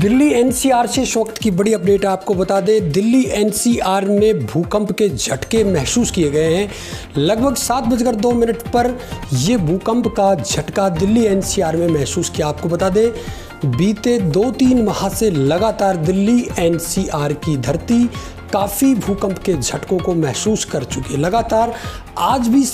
Delhi NCR से इस वक्त की बड़ी अपडेट आपको बता दें। दिल्ली एनसीआर में भूकंप के झटके महसूस किए गए हैं। लगभग 7:02 पर यह भूकंप का झटका दिल्ली एनसीआर में महसूस किया। आपको बता दें, बीते 2-3 माह से लगातार दिल्ली एनसीआर की धरती काफ़ी भूकंप के झटकों को महसूस कर चुकी है। लगातार आज भी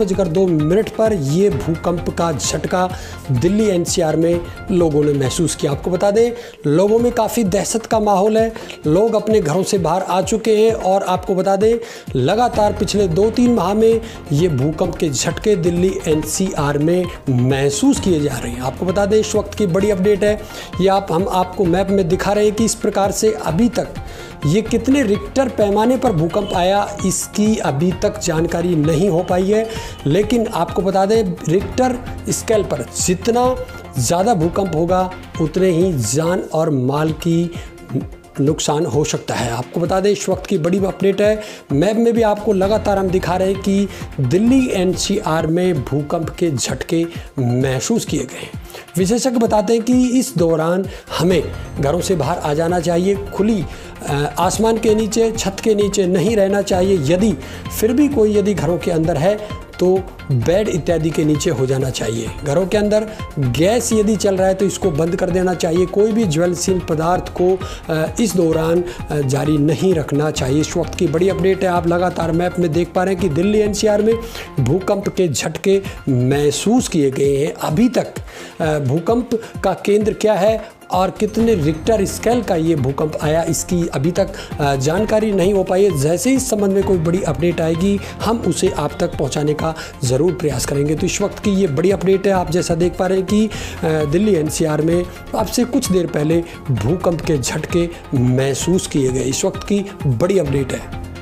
7:02 पर यह भूकंप का झटका दिल्ली एनसीआर में लोगों ने महसूस किया। आपको बता दें, लोगों में काफ़ी दहशत का माहौल है। लोग अपने घरों से बाहर आ चुके हैं और आपको बता दें, लगातार पिछले 2-3 माह में ये भूकंप के झटके दिल्ली एनसीआर में महसूस किए जा रहे हैं। आपको बता दें, इस वक्त की बड़ी अपडेट है ये हम आपको मैप में दिखा रहे हैं कि इस प्रकार से अभी तक ये कितने रिक्टर पैमाने पर भूकंप आया, इसकी अभी तक जानकारी नहीं हो पाई है। लेकिन आपको बता दें, रिक्टर स्केल पर जितना ज़्यादा भूकंप होगा उतने ही जान और माल की नुकसान हो सकता है। आपको बता दें, इस वक्त की बड़ी अपडेट है। मैप में भी आपको लगातार हम दिखा रहे हैं कि दिल्ली एनसीआर में भूकंप के झटके महसूस किए गए हैं। विशेषज्ञ बताते हैं कि इस दौरान हमें घरों से बाहर आ जाना चाहिए। खुली आसमान के नीचे, छत के नीचे नहीं रहना चाहिए। यदि फिर भी कोई घरों के अंदर है तो बेड इत्यादि के नीचे हो जाना चाहिए। घरों के अंदर गैस यदि चल रहा है तो इसको बंद कर देना चाहिए। कोई भी ज्वलनशील पदार्थ को इस दौरान जारी नहीं रखना चाहिए। इस वक्त की बड़ी अपडेट है। आप लगातार मैप में देख पा रहे हैं कि दिल्ली एनसीआर में भूकंप के झटके महसूस किए गए हैं। अभी तक भूकंप का केंद्र क्या है और कितने रिक्टर स्केल का ये भूकंप आया, इसकी अभी तक जानकारी नहीं हो पाई है। जैसे ही इस संबंध में कोई बड़ी अपडेट आएगी हम उसे आप तक पहुंचाने का ज़रूर प्रयास करेंगे। तो इस वक्त की ये बड़ी अपडेट है। आप जैसा देख पा रहे हैं कि दिल्ली एनसीआर में आपसे कुछ देर पहले भूकंप के झटके महसूस किए गए। इस वक्त की बड़ी अपडेट है।